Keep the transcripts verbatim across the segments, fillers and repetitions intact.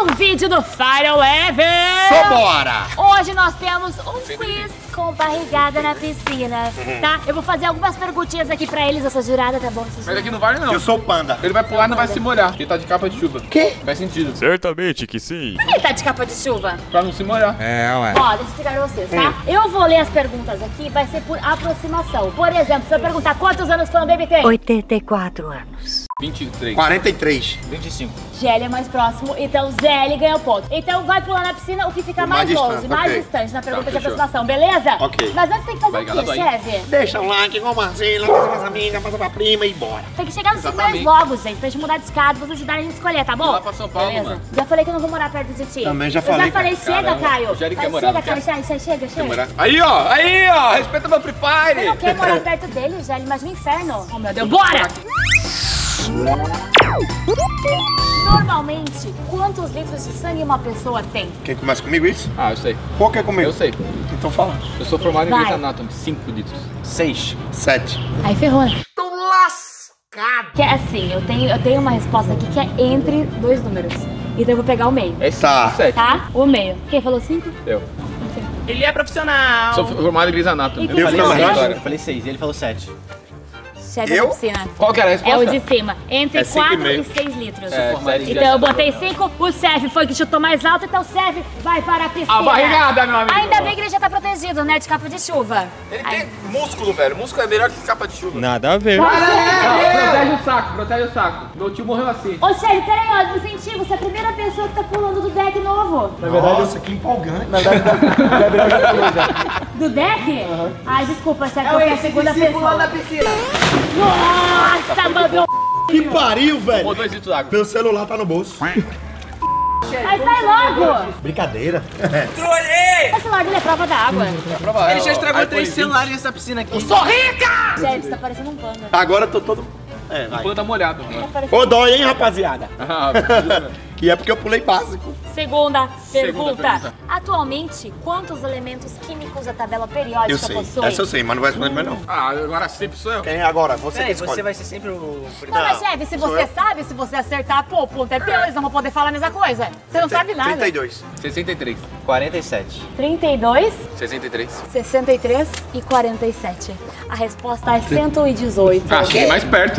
um vídeo do Fire Level. Só bora! Hoje nós temos um quiz com barrigada na piscina, uhum. tá? Eu vou fazer algumas perguntinhas aqui pra eles, essa jurada, tá bom? Mas aqui não vale não. Eu sou o panda. Ele vai pular e não vai se molhar, porque ele tá de capa de chuva. Quê? Faz sentido. Certamente que sim. Por que ele tá de capa de chuva? Pra não se molhar. É, ué. Ó, deixa eu explicar pra vocês, tá? Hum. Eu vou ler as perguntas aqui, vai ser por aproximação. Por exemplo, se eu perguntar quantos anos Fan Baby tem? oitenta e quatro anos. vinte e três. quarenta e três. vinte e cinco. G L é mais próximo, então Z L ganha o ponto. Então vai pular na piscina o que fica O mais, mais longe, distante, mais ok. distante na pergunta Tá, de aproximação, beleza? Ok. Mas antes tem que fazer Vai, o quê, galera, chefe? Deixa um like, igual Marcelo, passa pras amigas, passa pra prima e bora. Tem que chegar nos cinco Exatamente. logo, gente, pra gente mudar de escada, vocês ajudarem a gente escolher, tá bom? Vou lá pra São Paulo, beleza? mano. Já falei que eu não vou morar perto de ti. Também já Eu falei, já falei, cara. chega, Caramba, Caio. o Jerry quer Vai, morar, chega, não Caio, quer? chega, chega, chega. Aí, ó, aí, ó, respeita meu Free Fire. Você não quer morar perto dele, já? Ele imagina o inferno. Oh, meu Deus, bora! Normalmente, quantos litros de sangue uma pessoa tem? Quem começa comigo isso? Ah, eu sei. Qual que é comigo? Eu sei. Então fala. Eu sou formado em Vai. Grey's Anatomy. cinco litros. Seis. Sete. Aí ferrou, né? Tô lascado! Que é assim, eu tenho, eu tenho uma resposta aqui que é entre dois números. Então eu vou pegar o meio, É Tá. sete. tá? O meio. Quem falou cinco? Eu. Ele é profissional. Sou formado em Grey's Anatomy. E quem Eu falou falei sete? agora. Eu falei seis, ele falou sete. Chefe Eu? da piscina. Qual que era a É resposta? o de cima. Entre É cinco e quatro meio. e seis litros. É, sete. Então eu botei cinco, o chefe foi que chutou mais alto, então o chefe vai para a piscina. A barrigada, meu amigo. Ainda bem que ele já tá protegido, né? De capa de chuva. Ele tem músculo, velho. Músculo é melhor que capa de chuva. Nada a ver. Não, protege o saco, protege o saco. Meu tio morreu assim. Ô, chefe, peraí, ó, do incentivo, você é a primeira pessoa que tá pulando do deck novo. Nossa, que empolgante. Do deck? Ai, desculpa, chefe, eu fui a segunda pessoa. na piscina. Nossa, mandou. Que pariu, velho. Pô, dois litros d'água. Meu celular tá no bolso. Aí vai logo. Brincadeira. O celular dele é prova da água. Prova, Ele já ó, estragou iPhone três vinte. celulares nessa piscina aqui. Chefe, você tá parecendo um panda. Agora eu tô todo... É, O vai. pano tá molhado. Tá parecendo... Ô, dói, hein, rapaziada? Ah, E é porque eu pulei básico. Segunda pergunta. pergunta. Atualmente, quantos elementos químicos a tabela periódica Eu sei. possui? Essa eu sei, mas não vai responder mais não. ah, agora sempre sou eu. Quem é agora? Você Peraí, que escolhe. você vai ser sempre o... Não, mas chefe, se você sabe, se você acertar, pô, o ponto é teu, eles não vão poder falar a mesma coisa. Você não sabe nada. trinta e dois. sessenta e três. quarenta e sete. trinta e dois, sessenta e três. sessenta e três e quarenta e sete. A resposta é cento e dezoito. Ah, cheguei mais perto.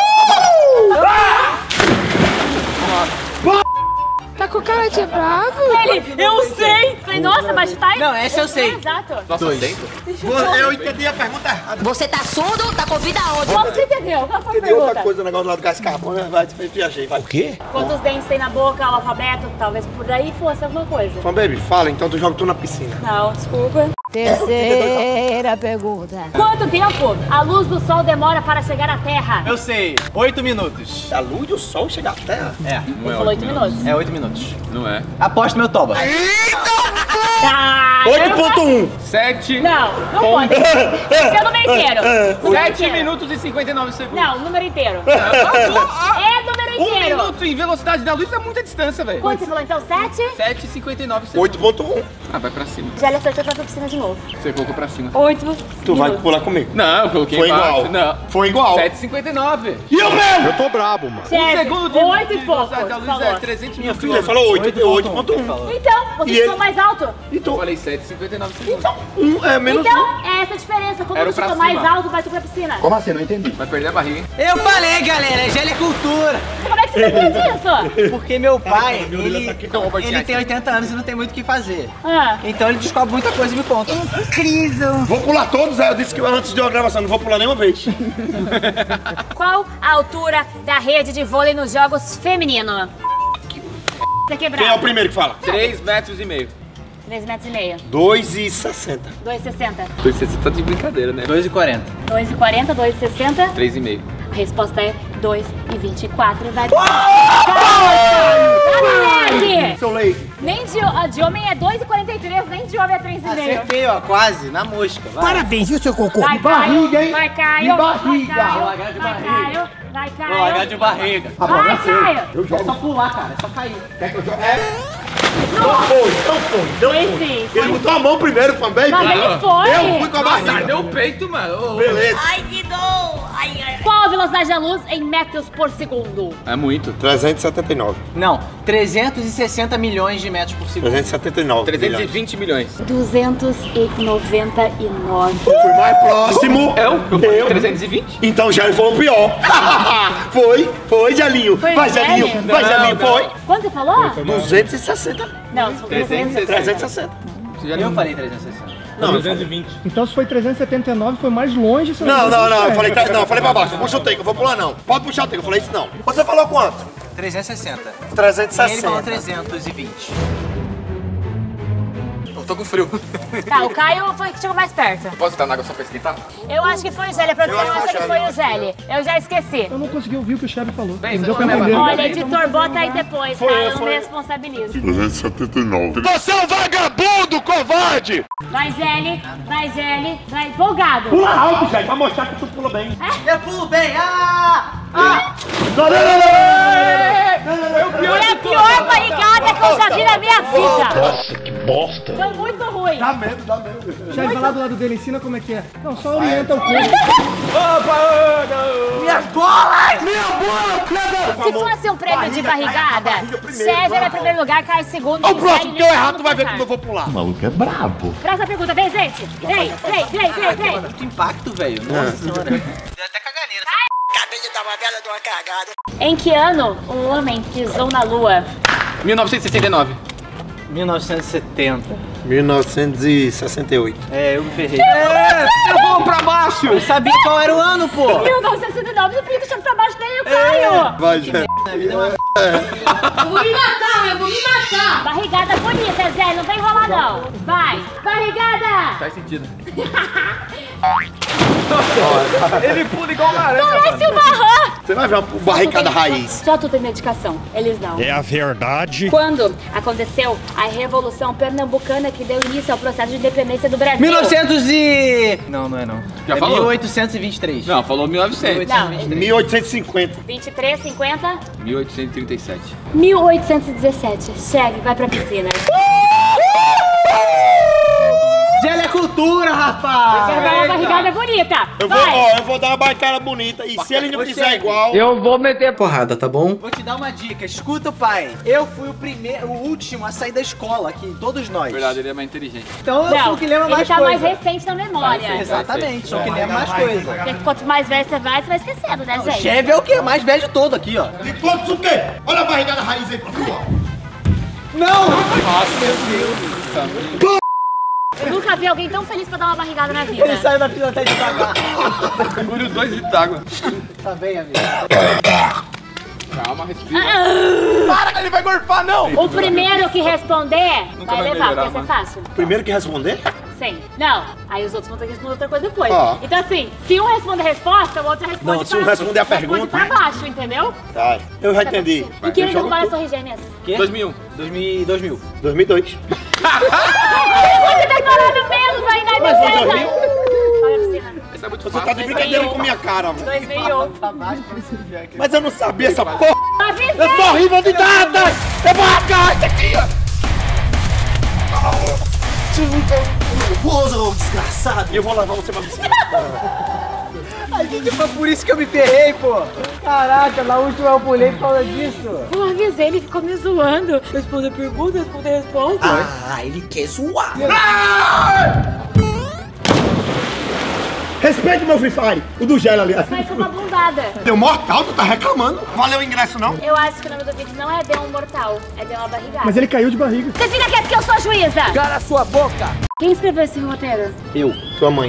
Tá com cara de bravo? Ele, eu sei! Falei, nossa, mas tá... Não, essa eu sei. Exato. Nossa, cento. Eu entendi a pergunta errada. Você tá surdo? Tá convida aonde? Qual que você entendeu? Qual foi a Entendi outra pergunta? coisa, o negócio lá do gás carbônico, né? Vai, viajei, vai. O quê? Quantos dentes tem na boca, o alfabeto? Talvez por aí fosse alguma coisa. Fan Baby, fala, então tu joga tu na piscina. Não, desculpa. Terceira pergunta. Quanto tempo a luz do sol demora para chegar à Terra? Eu sei, oito minutos. A luz do sol chega à terra. É, Não é Falou oito minutos. é oito minutos. Não é. Aposto meu toba. Tá. oito ponto um. sete. Não, não pode. Esse é o número inteiro. Número sete inteiro. minutos e cinquenta e nove segundos. Não, número inteiro. É número Um inteiro. minuto em velocidade da luz é muita distância, velho. Quanto você falou então? Sete? sete e cinquenta e nove segundos. oito ponto um. Ah, vai pra cima. Já lhe acertou pra piscina de novo. Você colocou pra cima. Oito. Tu vai minutos. pular comigo. Não, eu coloquei Foi embaixo. igual. Não. Foi igual. sete e cinquenta e nove. E eu mesmo? Eu tô brabo, mano. Chefe, Um segundo de oito e de pouco. velocidade da luz falou. é trezentos Minha mil filha quilômetros. falou oito, oito ponto um. Então, você E chutou ele- mais alto. Eu Então, falei sete e cinquenta e nove segundos. então, um é menos Então, é essa a diferença. Como Era você pra chutou mais cima. alto, vai tu pra piscina. Como assim? Não entendi. Vai perder a barriga, hein? Eu falei, galera, gel é cultura. Como é que você sabia disso? Porque meu pai, meu Deus, ele, tá aqui. Então, Albert ele Einstein. tem oitenta anos e não tem muito o que fazer. Ah, Então ele descobre muita coisa e me conta. Vou pular todos, aí eu disse que antes de uma gravação não vou pular nenhuma vez. qual a altura da rede de vôlei nos jogos feminino? Você Quem é o quebrado. primeiro que fala? três metros e meio. três metros e meio. dois e sessenta. dois e sessenta. Você tá de brincadeira, né? dois e quarenta. dois e quarenta, dois e sessenta. três e meio. A resposta é dois e vinte e quatro. Vai pra... Calma, moleque! Seu leite. Nem de, a de homem é dois e quarenta e três, nem de homem é três e meio. Acertei, ó, quase, na mosca. Vai. Parabéns, viu, seu cocô? Vai, Caio. Vai, Caio. De barriga. Vai, Caio. Vou largar de Vai, barriga. Caio. Vai, Vou largar Caio. de barriga. Vai, Caio. Eu É jogo. só pular, cara, é só cair. Quer que eu jogue? É. Não foi, não foi, não Foi foi. sim. Ele botou a mão primeiro, Fan Baby. Mas ele foi. Eu fui com a Nossa, barriga. deu o peito, mano. Ô, ô. Beleza. Ai, que dor! Ai, ai, Qual a velocidade da luz em metros por segundo? É muito. trezentos e setenta e nove. Não, trezentos e sessenta milhões de metros por segundo. trezentos e setenta e nove. trezentos e vinte milhões. duzentos e noventa e nove. Fui mais próximo. Eu? Eu falei Eu. trezentos e vinte? Então já foi o pior. Foi, foi, Gelinho. Foi, Vai, Gelinho. Gelli? Vai, Não, Gelinho. não. Foi. Quanto você falou? duzentos e sessenta. Não, são trezentos e sessenta. trezentos e sessenta. Você já Eu falei trezentos e sessenta. Não, duzentos e vinte. Então se foi trezentos e setenta e nove, foi mais longe. você não, não, não. Eu falei, É. não, eu falei pra baixo. Puxa o take, eu vou pular não. Pode puxar o take. Eu falei isso não. Você falou quanto? trezentos e sessenta. trezentos e Ele falou sessenta. trezentos e vinte. Eu tô com frio. Tá, o Caio foi que chegou mais perto. Posso estar na água só pra esquentar? Eu acho que foi o Zélio, a produção Eu acho acha que que foi foi o Zélio. Eu já esqueci. Eu não consegui ouvir o que o Chebe falou. Bem, Não deu você pra vai entender. Olha, editor, bota aí depois, tá? Eu não me responsabilizo. trezentos e setenta e nove. Você é um vagabundo, covarde! Vai, Zélio, vai, Zélio, vai, empolgado. Pula alto, gente, pra mostrar que tu pula bem. Eu pulo bem! Ah! Ah! Não, não, não, não. Foi a pior barrigada que eu já vi na minha vida. Nossa, que bosta. Foi muito ruim. Dá medo, dá medo. Chebe, vai lá do lado dele, ensina como é que é. Não, só orienta o corpo. Minhas bolas! Se fosse um prêmio de barrigada, Cheve era em primeiro lugar, Caio em segundo. O próximo Zélio deu em errado, tu vai ver quarto. como eu vou pular. O maluco é brabo. Próxima pergunta, vem, gente. Vem, vem, vem, vem, vem. Muito impacto, velho. Nossa senhora. Deu até caganeira. Acabei de dar uma bela de uma cagada. Em que ano um homem pisou na lua? mil novecentos e sessenta e nove. mil novecentos e setenta. mil novecentos e sessenta e oito. É, eu me ferrei. É, eu vou pra baixo. Eu sabia qual era o ano, pô. mil novecentos e sessenta e nove, eu fico chamando pra baixo daí, o Caio. Vai, gente. Eu vou me matar, eu vou me matar. Barrigada bonita, Zé, não vem enrolar não. Vai, barrigada. Faz sentido. Ele pula igual uma aranha. Parece uma rã. Você vai ver uma barricada raiz. Só tu tem medicação, eles não. É a verdade. Quando aconteceu a Revolução Pernambucana que deu início ao processo de independência do Brasil? mil e novecentos e... Não, não é não. Já é falou? mil oitocentos e vinte e três. Não, falou mil e novecentos. Não, mil oitocentos e cinquenta. vinte e três, cinquenta, mil oitocentos e trinta e sete. mil oitocentos e dezessete. Cheve, vai pra piscina. Gelo é cultura, rapaz! Quero dar uma barrigada bonita. Eu vou, Vai. ó, eu vou dar uma barricada bonita. E se ele não fizer igual. Eu vou meter... Porrada, tá bom? Vou te dar uma dica, escuta o pai. Eu fui o primeiro, o último a sair da escola aqui, todos nós. Verdade, ele é mais inteligente. Então eu Não, sou o que lembra ele mais tá coisa. mais recente na memória. Exatamente, sou o que lembra mais coisa. Porque quanto mais velho você vai, você vai esquecendo, né, O gente? Cheve é o quê? Mais velho de todo aqui, ó. E quantos o quê? Olha a barrigada raiz aí pra tu, ó. Não! Eu nunca vi alguém tão feliz pra dar uma barrigada na vida. Ele saiu da fila até devagar. Segure os dois litros d'água. Tá bem, amigo. Calma, respira. Para, ele vai gorfar, não! O primeiro que responder Nunca vai vai levar, melhorar, porque mano. esse é fácil. Primeiro que responder? Sim. Não. Aí os outros vão ter que responder outra coisa depois. Ó. Então assim, se um responde a resposta, o outro responde Não, se pra... um responder a responde pergunta- pra baixo, entendeu? Tá, eu já entendi. E que Eu ele jogo derrubar as tudo. torres gêmeas. Quê? dois mil e um. dois mil. dois mil. dois mil e dois. Você tá demorando menos ainda, aí Mas foi beleza. dois mil? Vai pra piscina. Esse é muito Você fácil. tá de brincadeira com minha cara, mano. dois mil e um. Mas eu não sabia essa porra. Avisei. Eu sou horrível de datas. Eu vou arrancar isso aqui, ó. Nervoso, desgraçado. E eu vou levar você pra piscina. Ai, gente, foi por isso que eu me ferrei, pô. Caraca, na última eu pulei por causa disso. Eu avisei, ele ficou me zoando. Responde a pergunta, responde a resposta. Ah, ele quer zoar. Respeite meu Free Fire. O do Gelo, aliás. Mas foi uma bundada. Deu mortal, tu tá reclamando. Valeu o ingresso, não? Eu acho que o nome do vídeo não é Deu um Mortal, é Deu uma Barrigada. Mas ele caiu de barriga. Você fica quieto que eu sou a juíza. Cala a sua boca. Quem escreveu esse roteiro? Eu. Tua mãe.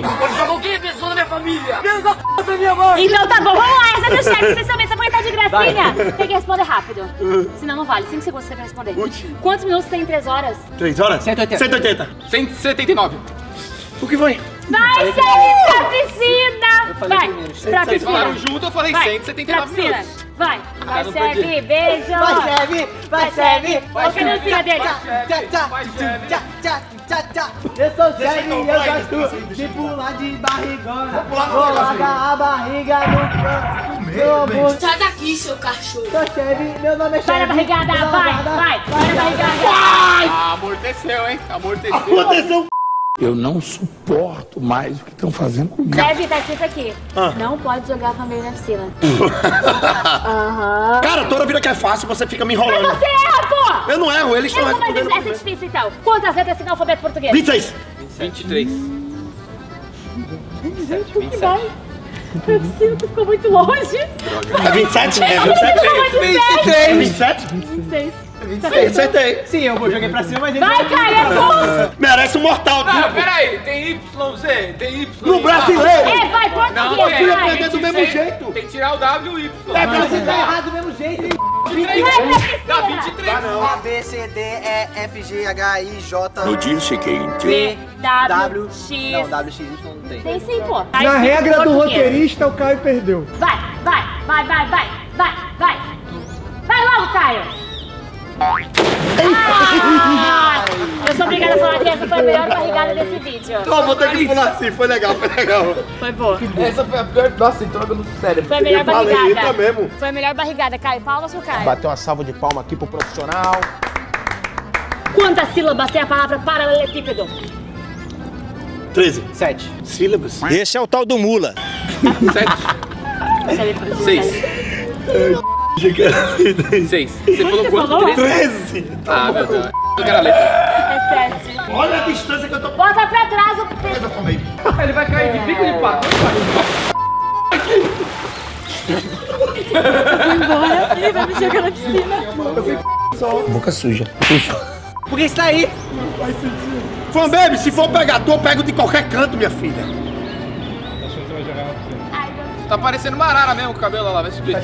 Então tá bom, vamos lá, essa é do chefe, especialmente essa tá de gracinha. Tem que responder rápido. Senão não vale, cinco segundos você vai responder. Quantos minutos tem em três horas? Três horas? cento e oitenta. cento e oitenta. cento e setenta e nove. O que foi? Vai, segue pra piscina! falei Vai, primeiro. pra Vocês falaram piscina! junto, eu falei Vai, cento e setenta e pra nove piscina! minutos. Vai, vai, não segue, perdi. beijo! Vai, Cheve! Vai, Cheve! Olha a criancinha dele! Tchá, tchá, tchá, tchá, tchá, tchá. Eu sou o Cheve e eu gosto de pular de barrigona. Vou largar a barriga no chão. Sai daqui, seu cachorro. Sou Cheve, meu nome é Cheve. Vai na barrigada, vai, vai, vai na barrigada! Ah, amorteceu, hein? Amorteceu. Aconteceu. Eu não suporto mais o que estão fazendo comigo. Deve estar escrito aqui. Ah. Não pode jogar fanbase na piscina. Aham. Cara, toda vida que é fácil, você fica me Mas enrolando. você erra, pô! Eu não erro, eles estão Eu vou fazer respondendo. essa difícil, então. Quantas letras tem no alfabeto português? vinte e seis. vinte e três. Gente, o que vai? A piscina ficou muito longe. É vinte e sete? É vinte e sete? vinte e três. vinte e sete? vinte e seis. Sim, acertei. Sim, eu vou jogar pra cima, mas ele... Vai, cara, é bom! Merece um mortal Ah, duplo. peraí, tem Y Z, tem Y. No brasileiro. É, vai, Não, português, tem, vai! aprender do mesmo tem- jeito. Tem que tirar o W e o Y. É Mas você brasileiro. tá errado do mesmo jeito, hein? vinte e três. Vai pra piscina. Dá vinte e três. A, B, C, D, E, F, G, H, I, J... No dia seguinte, B, W, W, X. Não, W, X, Y não tem. Tem sim, pô. Tá Na escrito em regra do português. roteirista, o Caio perdeu. Vai, vai, vai, vai, vai, vai, vai. Vai logo, Caio. Ah, eu sou obrigada a falar que essa foi a melhor barrigada desse vídeo. Ó, vou ter que pular assim, foi legal, foi legal. Foi boa. Essa foi a pior. Nossa, entrou no cérebro. Foi a melhor Eu falei, barrigada. eita mesmo. Foi a melhor barrigada, Caio. Palmas pro Caio. Bateu uma salva de palma aqui pro profissional. Quantas sílabas tem a palavra paralelepípedo? treze. Sete. Sílabas. Esse é o tal do mula. Seis. Seis. Você falou quanto? falou? Três? treze. Ah, meu Deus. Eu quero a letra. É sete. Olha a distância que eu tô... Bota pra trás o... Eu falei. Ele vai cair de bico de pato. Embora, ele vai me jogar na piscina. Boca suja. Por que isso tá aí? Fan Baby, se for pegador, eu pego de qualquer canto, minha filha. Ai, meu Deus. Tá parecendo uma arara mesmo o cabelo lá, vai subir.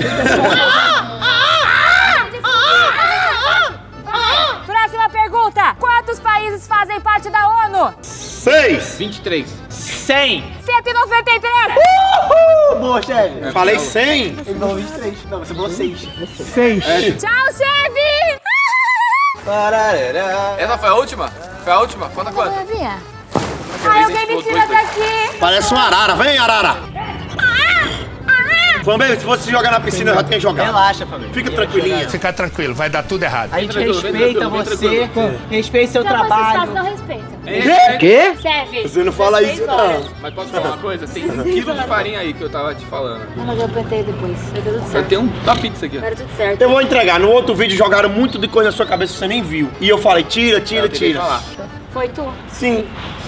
Próxima pergunta. Quantos países fazem parte da ONU? Seis. vinte e três. cem. cento e noventa e três. Boa, chefe. Falei cem. Ele falou vinte e três. Não, você falou seis. Seis. Tchau, chefe. Parará. Essa foi a última? Foi a última? Conta quanto? Sabia? Ai, alguém me tira daqui. Parece uma arara. Vem, arara. Fan Baby, se fosse jogar na piscina, eu já tinha jogado. Relaxa, família. Fica tranquilinha. fica tranquilo, vai dar tudo errado. A gente tranquilo, vem respeita tranquilo, vem você, tranquilo. respeita seu Então vocês fazem, trabalho. não respeita. Quê? Serve. Você não fala isso, dezesseis horas. não. Mas posso falar uma coisa? Tem um quilo de farinha aí que eu tava te falando. Não, mas eu apertei depois. Vai tudo Eu certo. tenho um da pizza aqui, ó. Vai tudo certo. Eu vou entregar. No outro vídeo jogaram muito de coisa na sua cabeça que você nem viu. E eu falei, tira, tira, Eu tentei tira. falar. Foi tu. Sim.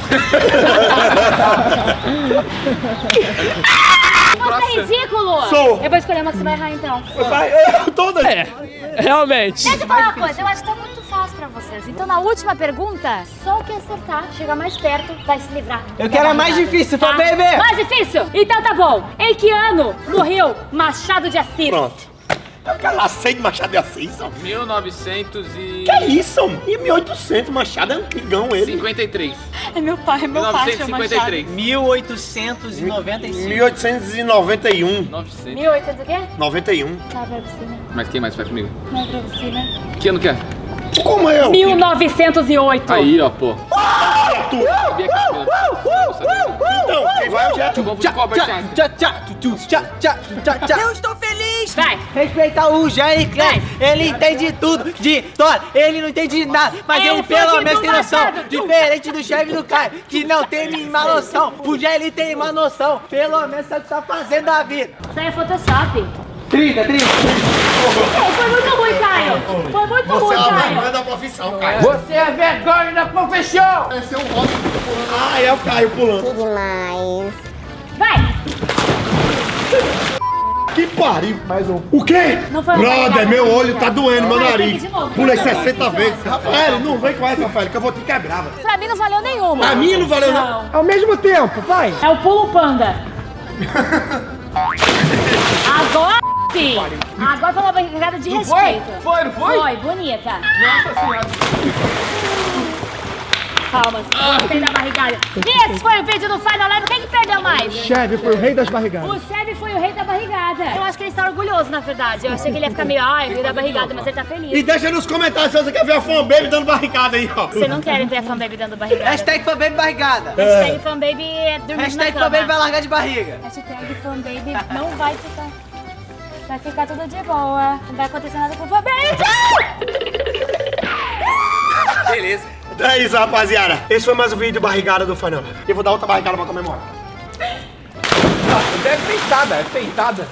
Você é ridículo. Sou. Eu vou escolher uma que você vai errar, então. Vai, eu toda. É, realmente. Deixa eu falar uma coisa, eu acho que tá muito fácil pra vocês. Então, na última pergunta, só o que acertar, chegar mais perto, vai se livrar. Eu quero a mais difícil, tá? Fan Baby. Mais difícil? Então tá bom. Em que ano morreu Machado de Assis? Pronto. Eu quero aceito Machado de Assis, ó. mil novecentos e Que isso, homem? E mil e oitocentos, Machado é antigão ele. cinquenta e três. É meu pai, é meu mil pai, novecentos e chama cinquenta e três. mil oitocentos e noventa e cinco. mil oitocentos e noventa e um. novecentos. mil e oitocentos o quê? noventa e um. Vai pra piscina. Mas quem mais faz comigo? Vai pra piscina. Que ano que é? Como eu? mil novecentos e oito. Aí, ó, pô. Tu. Sabia que eu não sabia. Então, quem vai é o Jet. Eu vou pro Albert Einstein. Tchá, tchá, tchu, tchá, tchá, tchá, tchá. Eu estou feliz. Vai. Respeitar o Jair Klein. Ele entende tudo de história. Ele não entende de nada. Mas Eu ele sou pelo de menos tem do noção. Machado. Diferente do chefe do Caio, que não tem nenhuma noção. O Jair ele tem uma noção. Pelo menos sabe o que tá fazendo da vida. Isso aí é Photoshop. trinta, trinta. Foi muito ruim, Caio. Foi muito Você é ruim, a Caio. vergonha da profissão, Caio. Você é vergonha da profissão. Esse é o rosto pulando. Ah, é o Caio pulando. Demais. Vai. Que pariu. Mais um. O quê? Não foi uma Brother, barrigada, meu não. olho tá doendo, meu Vai, nariz. tem que ir de novo. Pulei Vai, vai, sessenta vai. vezes. Rafael, não vem com essa, Rafael, que eu vou te quebrar, velho. Pra mim não valeu nenhuma. Pra mim não valeu, não. Não. Ao mesmo tempo, vai. É o pulo panda. Agora sim. Agora foi uma barrigada de Não foi? respeito. Foi, não foi? Foi, bonita. Nossa senhora. Palmas. Gostei da barrigada. E esse foi o vídeo do Final Live. Quem que perdeu mais? Cheve foi o rei das barrigadas. O Seb foi o rei da barrigada. Eu acho que ele está orgulhoso, na verdade. Eu achei que ele ia ficar meio, ai, o rei da barrigada, mas ele tá E feliz. deixa nos comentários se você quer ver a Fan Baby dando barricada aí, ó. Você não quer ver a fanbaby dando barrigada. Hashtag fanbaby barrigada. Hashtag fanbaby é dormindo Hashtag na cama. fanbaby vai largar de barriga. Hashtag fanbaby não vai ficar... Vai ficar tudo de boa. Não vai acontecer nada com o fanbaby. Beleza. É isso, rapaziada. Esse foi mais um vídeo barrigada do Fanão. Eu vou dar outra barrigada pra comemorar. Nossa, é peitada, é peitada.